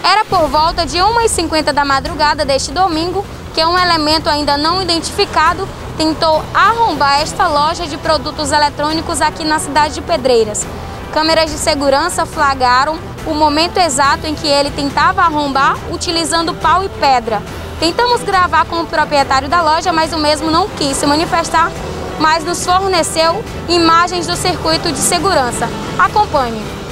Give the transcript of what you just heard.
Era por volta de 1h50 da madrugada deste domingo que um elemento ainda não identificado tentou arrombar esta loja de produtos eletrônicos aqui na cidade de Pedreiras. Câmeras de segurança flagraram o momento exato em que ele tentava arrombar utilizando pau e pedra. Tentamos gravar com o proprietário da loja, mas o mesmo não quis se manifestar, mas nos forneceu imagens do circuito de segurança. Acompanhe.